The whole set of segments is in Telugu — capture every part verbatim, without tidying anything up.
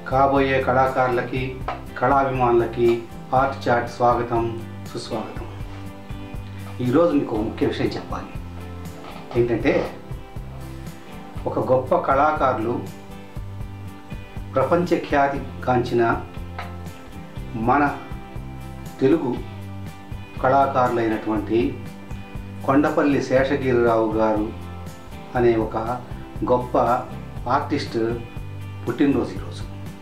కాబోయే కళాకారులకి కళాభిమానులకి ఆర్ట్ చాట్ స్వాగతం సుస్వాగతం. ఈరోజు మీకు ఒక ముఖ్య విషయం చెప్పాలి. ఏంటంటే ఒక గొప్ప కళాకారులు ప్రపంచ ఖ్యాతి కాంచిన మన తెలుగు కళాకారులైనటువంటి కొండపల్లి శేషగిరిరావు గారు అనే ఒక గొప్ప ఆర్టిస్ట్ పుట్టినరోజు ఈరోజు.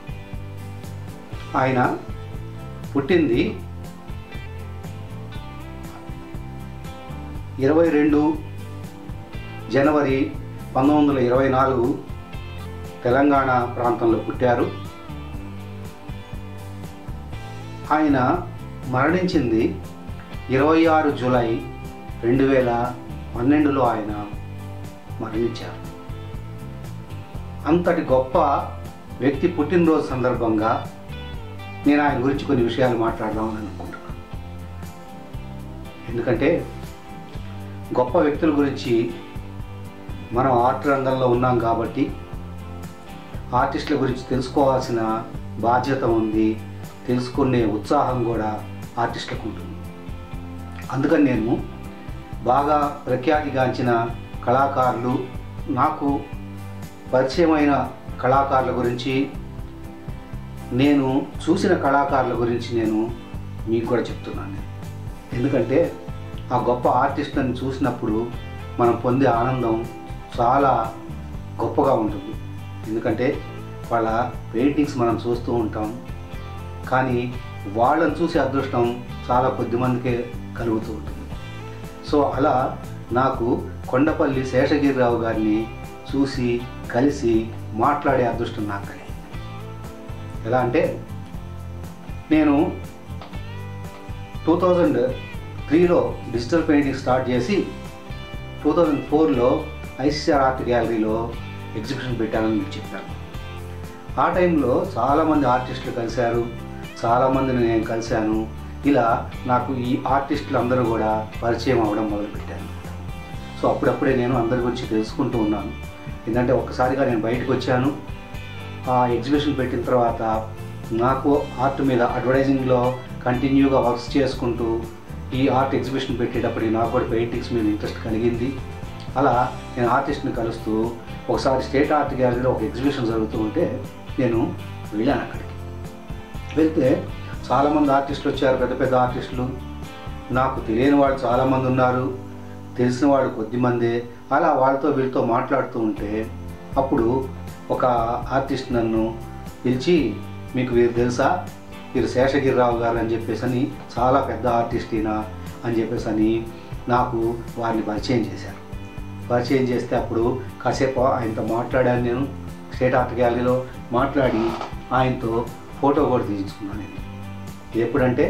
ఆయన పుట్టింది ఇరవై రెండు జనవరి పంతొమ్మిది వందల ఇరవై నాలుగు తెలంగాణ ప్రాంతంలో పుట్టారు. ఆయన మరణించింది ఇరవై ఆరు జూలై రెండు వేల పన్నెండులో ఆయన మరణించారు. అంతటి గొప్ప వ్యక్తి పుట్టినరోజు సందర్భంగా నేను ఆయన గురించి కొన్ని విషయాలు మాట్లాడదామని అనుకుంటున్నాను. ఎందుకంటే గొప్ప వ్యక్తుల గురించి మనం ఆర్ట్ రంగంలో ఉన్నాం కాబట్టి ఆర్టిస్టుల గురించి తెలుసుకోవాల్సిన బాధ్యత ఉంది, తెలుసుకునే ఉత్సాహం కూడా ఆర్టిస్టులకు ఉంటుంది. అందుకని నేను బాగా ప్రఖ్యాతిగాంచిన కళాకారులు, నాకు పరిచయమైన కళాకారుల గురించి, నేను చూసిన కళాకారుల గురించి నేను మీకు కూడా చెప్తున్నాను. ఎందుకంటే ఆ గొప్ప ఆర్టిస్టులను చూసినప్పుడు మనం పొందే ఆనందం చాలా గొప్పగా ఉంటుంది. ఎందుకంటే వాళ్ళ పెయింటింగ్స్ మనం చూస్తూ ఉంటాం, కానీ వాళ్ళని చూసే అదృష్టం చాలా కొద్ది మందికే కలుగుతూ ఉంటుంది. సో అలా నాకు కొండపల్లి శేషగిరిరావు గారిని చూసి కలిసి మాట్లాడే అదృష్టం నాకు కలిగింది. ఎలా అంటే నేను టూ థౌజండ్ త్రీలో డిజిటల్ పెయింటింగ్ స్టార్ట్ చేసి టూ థౌజండ్ ఫోర్లో ఐసీఆర్ ఆర్ట్ గ్యాలరీలో ఎగ్జిబిషన్ పెట్టానని మీకు చెప్పాను. ఆ టైంలో చాలామంది ఆర్టిస్టులు కలిశారు, చాలామందిని నేను కలిశాను. ఇలా నాకు ఈ ఆర్టిస్టులు అందరూ కూడా పరిచయం అవ్వడం మొదలుపెట్టాను. సో అప్పుడప్పుడే నేను అందరి గురించి తెలుసుకుంటూ ఉన్నాను. ఎందుకంటే ఒక్కసారిగా నేను బయటకు వచ్చాను. ఆ ఎగ్జిబిషన్ పెట్టిన తర్వాత నాకు ఆర్ట్ మీద అడ్వర్టైజింగ్లో కంటిన్యూగా వర్క్స్ చేసుకుంటూ ఈ ఆర్ట్ ఎగ్జిబిషన్ పెట్టేటప్పటికి నాకు కూడా పెయింటింగ్స్ మీద ఇంట్రెస్ట్ కలిగింది. అలా నేను ఆర్టిస్ట్ని కలుస్తూ ఒకసారి స్టేట్ ఆర్ట్ గ్యాలరీలో ఒక ఎగ్జిబిషన్ జరుగుతూ ఉంటే నేను వెళ్ళాను. అక్కడికి వెళ్తే చాలామంది ఆర్టిస్టులు వచ్చారు, పెద్ద పెద్ద ఆర్టిస్టులు. నాకు తెలియని వాళ్ళు చాలామంది ఉన్నారు, తెలిసిన వాళ్ళు కొద్దిమందే. అలా వాళ్ళతో వీళ్ళతో మాట్లాడుతూ ఉంటే అప్పుడు ఒక ఆర్టిస్ట్ నన్ను పిలిచి, మీకు వీరు తెలుసా, వీరు శేషగిరిరావు గారు అని చెప్పేసి అని, చాలా పెద్ద ఆర్టిస్ట్ ఈయన అని చెప్పేసి అని నాకు వారిని పరిచయం చేశారు. పరిచయం చేస్తే అప్పుడు కాసేపు ఆయనతో మాట్లాడాను. నేను స్టేట్ ఆర్ట్ గ్యాలరీలో మాట్లాడి ఆయనతో ఫోటో కూడా తీయించుకున్నాను. నేను ఎప్పుడంటే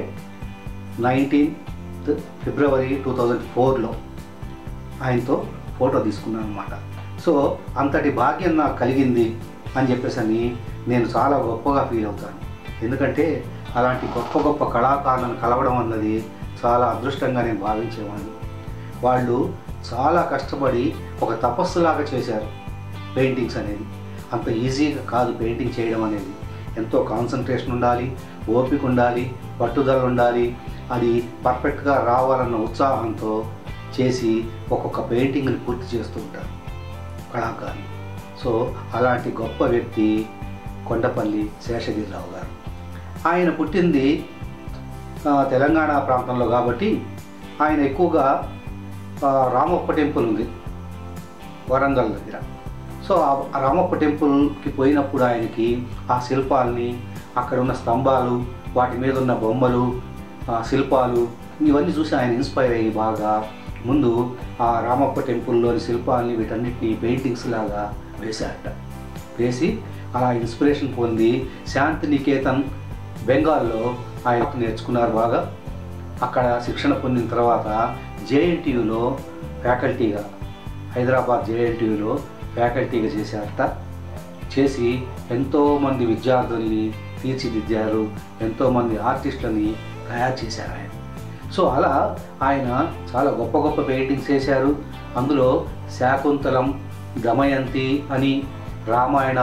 నైన్టీన్త్ ఫిబ్రవరి టూ థౌజండ్ ఫోర్లో ఆయనతో ఫోటో తీసుకున్నాను అన్నమాట. సో అంతటి భాగ్యం నాకు కలిగింది అని చెప్పేసి అని నేను చాలా గొప్పగా ఫీల్ అవుతాను. ఎందుకంటే అలాంటి గొప్ప గొప్ప కళాకారులను కలవడం అన్నది చాలా అదృష్టంగా నేను భావించేవాడిని. వాళ్ళు చాలా కష్టపడి ఒక తపస్సులాగా చేశారు పెయింటింగ్స్ అనేది. అంత ఈజీగా కాదు పెయింటింగ్ చేయడం అనేది. ఎంతో కాన్సన్ట్రేషన్ ఉండాలి, ఓపిక ఉండాలి, పట్టుదల ఉండాలి. అది పర్ఫెక్ట్గా రావాలన్న ఉత్సాహంతో చేసి ఒక్కొక్క పెయింటింగ్ని పూర్తి చేస్తూ ఉంటారు కళాకారులు. సో అలాంటి గొప్ప వ్యక్తి కొండపల్లి శేషగిరిరావు గారు. ఆయన పుట్టింది తెలంగాణ ప్రాంతంలో కాబట్టి ఆయన ఎక్కువగా రామప్ప టెంపుల్ ఉంది వరంగల్ దగ్గర. సో ఆ రామప్ప టెంపుల్కి పోయినప్పుడు ఆయనకి ఆ శిల్పాలని, అక్కడ ఉన్న స్తంభాలు, వాటి మీద ఉన్న బొమ్మలు, శిల్పాలు, ఇవన్నీ చూసి ఆయన ఇన్స్పైర్ అయ్యి బాగా ముందు ఆ రామప్ప టెంపుల్లోని శిల్పాలని వీటన్నిటిని పెయింటింగ్స్ లాగా వేశారట. వేసి అలా ఇన్స్పిరేషన్ పొంది శాంతినికేతన్ బెంగాల్లో ఆయన నేర్చుకున్నారు బాగా. అక్కడ శిక్షణ పొందిన తర్వాత జేఎన్టీయూలో ఫ్యాకల్టీగా, హైదరాబాద్ జేఎన్టీయూలో ఫ్యాకల్టీగా చేశారట. చేసి ఎంతోమంది విద్యార్థుల్ని తీర్చిదిద్దారు, ఎంతోమంది ఆర్టిస్టులని తయారు చేశారు ఆయన. సో అలా ఆయన చాలా గొప్ప గొప్ప పెయింటింగ్స్ వేశారు. అందులో శాకుంతలం, దమయంతి అని రామాయణాలు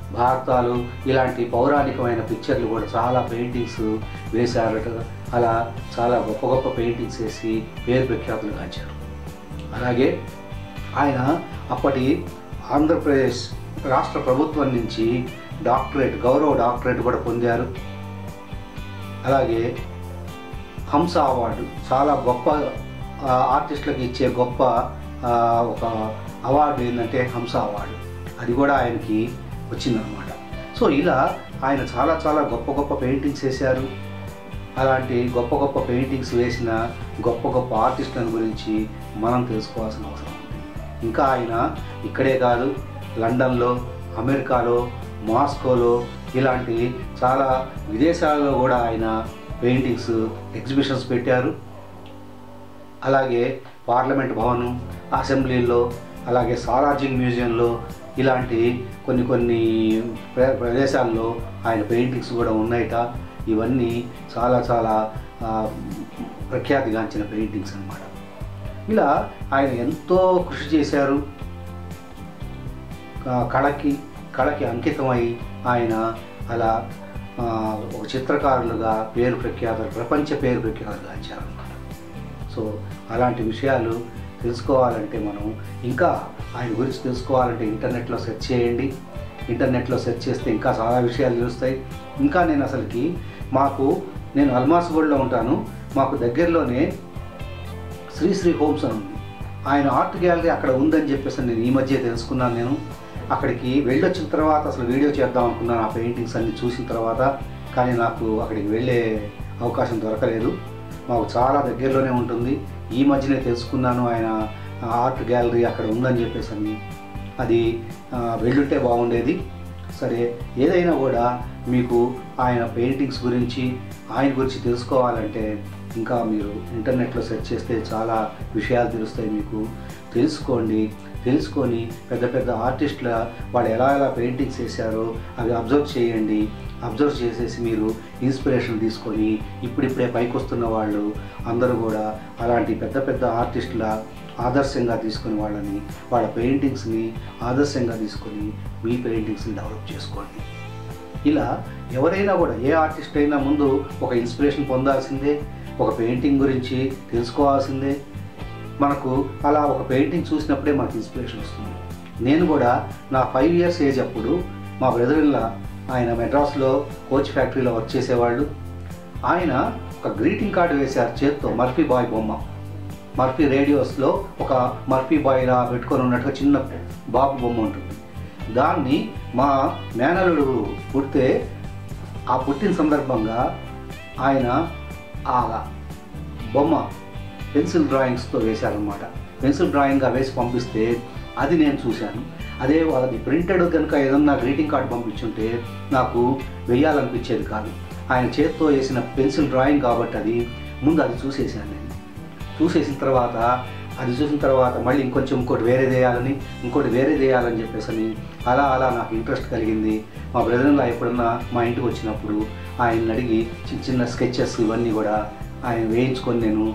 భారతాలు ఇలాంటి పౌరాణికమైన పిక్చర్లు కూడా చాలా పెయింటింగ్స్ వేశారట. అలా చాలా గొప్ప గొప్ప పెయింటింగ్స్ వేసి పేరు ప్రఖ్యాతులు గాంచారు. అలాగే ఆయన అప్పటి ఆంధ్రప్రదేశ్ రాష్ట్ర ప్రభుత్వం నుంచి డాక్టరేట్, గౌరవ డాక్టరేట్ కూడా పొందారు. అలాగే హంస అవార్డు, చాలా గొప్ప ఆర్టిస్టులకు ఇచ్చే గొప్ప ఒక అవార్డు ఏంటంటే హంస అవార్డు, అది కూడా ఆయనకి వచ్చిందనమాట. సో ఇలా ఆయన చాలా చాలా గొప్ప గొప్ప పెయింటింగ్స్ వేశారు. అలాంటి గొప్ప గొప్ప పెయింటింగ్స్ వేసిన గొప్ప గొప్ప ఆర్టిస్టులను గురించి మనం తెలుసుకోవాల్సిన అవసరం ఉంది. ఇంకా ఆయన ఇక్కడే కాదు, లండన్లో, అమెరికాలో, మాస్కోలో ఇలాంటి చాలా విదేశాలలో కూడా ఆయన పెయింటింగ్స్ ఎగ్జిబిషన్స్ పెట్టారు. అలాగే పార్లమెంట్ భవను, అసెంబ్లీలో, అలాగే సాలార్జింగ్ మ్యూజియంలో ఇలాంటి కొన్ని కొన్ని ప్రదేశాల్లో ఆయన పెయింటింగ్స్ కూడా ఉన్నాయట. ఇవన్నీ చాలా చాలా ప్రఖ్యాతిగాంచిన పెయింటింగ్స్ అన్నమాట. ఇలా ఆయన ఎంతో కృషి చేశారు. కళకి కళకి అంకితమై ఆయన అలా ఒక చిత్రకారులుగా పేరు ప్రఖ్యాతులు, ప్రపంచ పేరు ప్రఖ్యాతులు గాంచారన్నమాట. సో అలాంటి విషయాలు తెలుసుకోవాలంటే మనం ఇంకా ఆయన గురించి తెలుసుకోవాలంటే ఇంటర్నెట్లో సెర్చ్ చేయండి. ఇంటర్నెట్లో సెర్చ్ చేస్తే ఇంకా చాలా విషయాలు తెలుస్తాయి. ఇంకా నేను అసలుకి మాకు నేను అల్మాస్గూడలో ఉంటాను, మాకు దగ్గరలోనే శ్రీశ్రీ హోమ్స్ అని ఉంది. ఆయన ఆర్ట్ గ్యాలరీ అక్కడ ఉందని చెప్పేసి నేను ఈ మధ్య తెలుసుకున్నాను. నేను అక్కడికి వెళ్ళొచ్చిన తర్వాత అసలు వీడియో చేద్దాం అనుకున్నాను ఆ పెయింటింగ్స్ అన్ని చూసిన తర్వాత, కానీ నాకు అక్కడికి వెళ్ళే అవకాశం దొరకలేదు. మాకు చాలా దగ్గరలోనే ఉంటుంది. ఈ మధ్యనే తెలుసుకున్నాను ఆయన ఆర్ట్ గ్యాలరీ అక్కడ ఉందని చెప్పేసి అని. అది వెళ్ళుంటే బాగుండేది. సరే, ఏదైనా కూడా మీకు ఆయన పెయింటింగ్స్ గురించి ఆయన గురించి తెలుసుకోవాలంటే ఇంకా మీరు ఇంటర్నెట్లో సెర్చ్ చేస్తే చాలా విషయాలు తెలుస్తాయి మీకు. తెలుసుకోండి. తెలుసుకొని పెద్ద పెద్ద ఆర్టిస్టుల వాళ్ళు ఎలా ఎలా పెయింటింగ్స్ వేశారో అవి అబ్జర్వ్ చేయండి. అబ్జర్వ్ చేసేసి మీరు ఇన్స్పిరేషన్ తీసుకొని ఇప్పుడిప్పుడే పైకి వస్తున్న వాళ్ళు అందరూ కూడా అలాంటి పెద్ద పెద్ద ఆర్టిస్టుల ఆదర్శంగా తీసుకుని వాళ్ళని, వాళ్ళ పెయింటింగ్స్ని ఆదర్శంగా తీసుకొని మీ పెయింటింగ్స్ని డెవలప్ చేసుకోండి. ఇలా ఎవరైనా కూడా ఏ ఆర్టిస్ట్ అయినా ముందు ఒక ఇన్స్పిరేషన్ పొందాల్సిందే, ఒక పెయింటింగ్ గురించి తెలుసుకోవాల్సిందే. మనకు అలా ఒక పెయింటింగ్ చూసినప్పుడే మనకు ఇన్స్పిరేషన్ వస్తుంది. నేను కూడా నా ఫైవ్ ఇయర్స్ ఏజ్ అప్పుడు మా బ్రదర్ ఇన్ లా ఆయన మెడ్రాస్లో కోచ్ ఫ్యాక్టరీలో వర్క్ చేసేవాళ్ళు. ఆయన ఒక గ్రీటింగ్ కార్డు వేశారు చేత్తో, మర్ఫీ బాయ్ బొమ్మ. మర్ఫీ రేడియోస్లో ఒక మర్ఫీ బాయ్లా పెట్టుకొని ఉన్నట్టుగా చిన్న బాబు బొమ్మ ఉంటుంది. దాన్ని మా మేనల్లుడు పుడితే ఆ పుట్టిన సందర్భంగా ఆయన ఆ బొమ్మ పెన్సిల్ డ్రాయింగ్స్తో వేశారనమాట. పెన్సిల్ డ్రాయింగ్గా వేసి పంపిస్తే అది నేను చూశాను. అదే అది ప్రింటెడ్ కనుక ఏదన్నా గ్రీటింగ్ కార్డు పంపించుంటే నాకు వెయ్యాలనిపించేది కాదు. ఆయన చేత్తో వేసిన పెన్సిల్ డ్రాయింగ్ కాబట్టి అది ముందు అది చూసేసాను నేను. చూసేసిన తర్వాత అది చూసిన తర్వాత మళ్ళీ ఇంకొంచెం ఇంకోటి వేరే వేయాలని ఇంకోటి వేరే వేయాలని చెప్పేసి అలా అలా నాకు ఇంట్రెస్ట్ కలిగింది. మా బ్రదర్లా ఎప్పుడన్నా మా ఇంటికి వచ్చినప్పుడు ఆయన అడిగి చిన్న చిన్న స్కెచెస్ ఇవన్నీ కూడా ఆయన వేయించుకొని నేను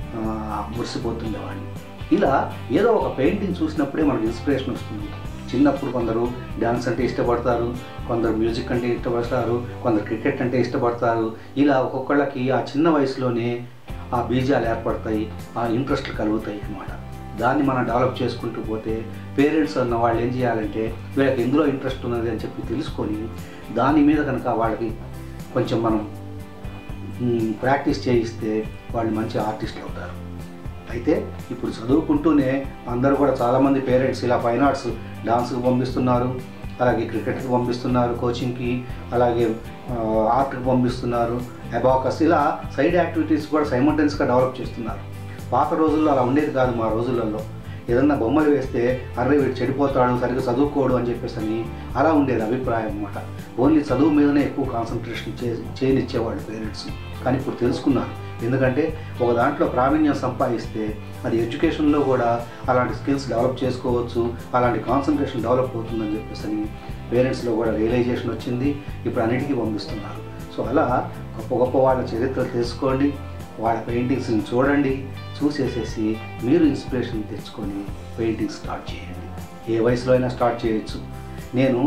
మురిసిపోతుండేవాడిని. ఇలా ఏదో ఒక పెయింటింగ్ చూసినప్పుడే మనకు ఇన్స్పిరేషన్ వస్తుంది. చిన్నప్పుడు కొందరు డ్యాన్స్ అంటే ఇష్టపడతారు, కొందరు మ్యూజిక్ అంటే ఇష్టపడతారు, కొందరు క్రికెట్ అంటే ఇష్టపడతారు. ఇలా ఒక్కొక్కళ్ళకి ఆ చిన్న వయసులోనే ఆ బీజాలు ఏర్పడతాయి, ఆ ఇంట్రెస్ట్లు కలుగుతాయి అన్నమాట. దాన్ని మనం డెవలప్ చేసుకుంటూ పోతే పేరెంట్స్ అన్న వాళ్ళు ఏం చేయాలంటే వీళ్ళకి ఎందులో ఇంట్రెస్ట్ ఉన్నది అని చెప్పి తెలుసుకొని దాని మీద కనుక వాళ్ళకి కొంచెం మనం ప్రాక్టీస్ చేయిస్తే వాళ్ళు మంచి ఆర్టిస్టులు అవుతారు. అయితే ఇప్పుడు చదువుకుంటూనే అందరూ కూడా చాలామంది పేరెంట్స్ ఇలా ఫైన్ ఆర్ట్స్, డాన్స్కి పంపిస్తున్నారు, అలాగే క్రికెట్కి పంపిస్తున్నారు కోచింగ్కి, అలాగే ఆర్ట్కి పంపిస్తున్నారు, అబాకస్, ఇలా సైడ్ యాక్టివిటీస్ కూడా సైమల్టేనియస్గా డెవలప్ చేస్తున్నారు. పాత రోజుల్లో అలా ఉండేది కాదు. మా రోజులలో ఏదన్నా బొమ్మలు వేస్తే అరే వీడు చెడిపోతాడు, సరిగ్గా చదువుకోడు అని చెప్పేసి అని అలా ఉండేది అభిప్రాయం అన్నమాట. ఓన్లీ చదువు మీదనే ఎక్కువ కాన్సన్ట్రేషన్ చే చేయనిచ్చేవాళ్ళు పేరెంట్స్. కానీ ఇప్పుడు తెలుసుకున్నారు. ఎందుకంటే ఒక దాంట్లో ప్రావీణ్యం సంపాదిస్తే అది ఎడ్యుకేషన్లో కూడా అలాంటి స్కిల్స్ డెవలప్ చేసుకోవచ్చు, అలాంటి కాన్సన్ట్రేషన్ డెవలప్ అవుతుందని చెప్పేసి అని పేరెంట్స్లో కూడా రియలైజేషన్ వచ్చింది. ఇప్పుడు అన్నిటికీ పంపిస్తున్నారు. సో అలా గొప్ప గొప్ప వాళ్ళ చరిత్ర తెలుసుకోండి, వాళ్ళ పెయింటింగ్స్ని చూడండి, చూసేసేసి మీరు ఇన్స్పిరేషన్ తెచ్చుకొని పెయింటింగ్ స్టార్ట్ చేయండి. ఏ వయసులో అయినా స్టార్ట్ చేయొచ్చు. నేను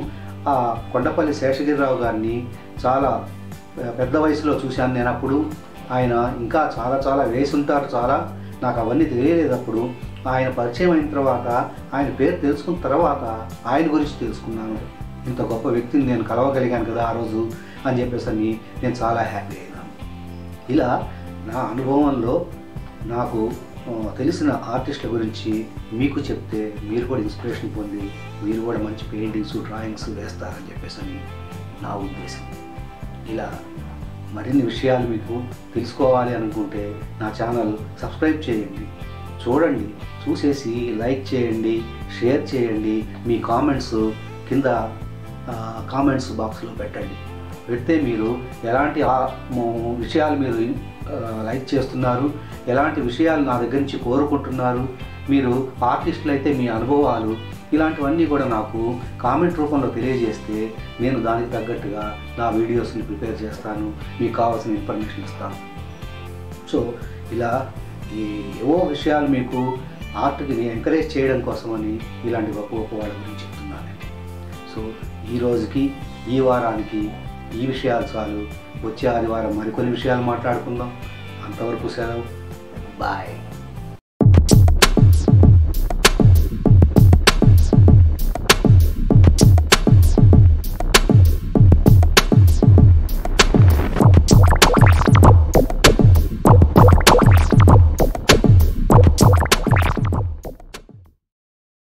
ఆ కొండపల్లి శేషగిరిరావు గారిని చాలా పెద్ద వయసులో చూశాను నేను. అప్పుడు ఆయన ఇంకా చాలా చాలా వేసి ఉంటారు, చాలా నాకు అవన్నీ తెలియలేదు. అప్పుడు ఆయన పరిచయం అయిన తర్వాత, ఆయన పేరు తెలుసుకున్న తర్వాత ఆయన గురించి తెలుసుకున్నాను. ఇంత గొప్ప వ్యక్తిని నేను కలవగలిగాను కదా ఆ రోజు అని చెప్పేసి అని నేను చాలా హ్యాపీ అయినాను. ఇలా నా అనుభవంలో నాకు తెలిసిన ఆర్టిస్టుల గురించి మీకు చెప్తే మీరు కూడా ఇన్స్పిరేషన్ పొంది మీరు కూడా మంచి పెయింటింగ్స్ డ్రాయింగ్స్ వేస్తారని చెప్పేసి అని నా ఉద్దేశం. ఇలా మరిన్ని విషయాలు మీకు తెలుసుకోవాలి అనుకుంటే నా ఛానల్ సబ్స్క్రైబ్ చేయండి, చూడండి, చూసేసి లైక్ చేయండి, షేర్ చేయండి. మీ కామెంట్స్ కింద కామెంట్స్ బాక్స్లో పెట్టండి. పెడితే మీరు ఎలాంటి విషయాలు మీరు లైక్ చేస్తున్నారు, ఎలాంటి విషయాలు నా దగ్గర నుంచి కోరుకుంటున్నారు, మీరు ఆర్టిస్టులు అయితే మీ అనుభవాలు ఇలాంటివన్నీ కూడా నాకు కామెంట్ రూపంలో తెలియజేస్తే నేను దానికి తగ్గట్టుగా నా వీడియోస్ని ప్రిపేర్ చేస్తాను, మీకు కావాల్సిన ఇన్ఫర్మేషన్ ఇస్తాను. సో ఇలా ఈ ఏవో విషయాలు మీకు ఆర్ట్కి ఎంకరేజ్ చేయడం కోసమని ఇలాంటి గొప్ప గొప్ప వాళ్ళ గురించి చెప్తున్నానండి. సో ఈ రోజుకి ఈ వారానికి ఈ విషయాలు చాలు. వచ్చే ఆదివారం మరికొన్ని విషయాలు మాట్లాడుకుందాం. అంతవరకు సెలవు, బాయ్.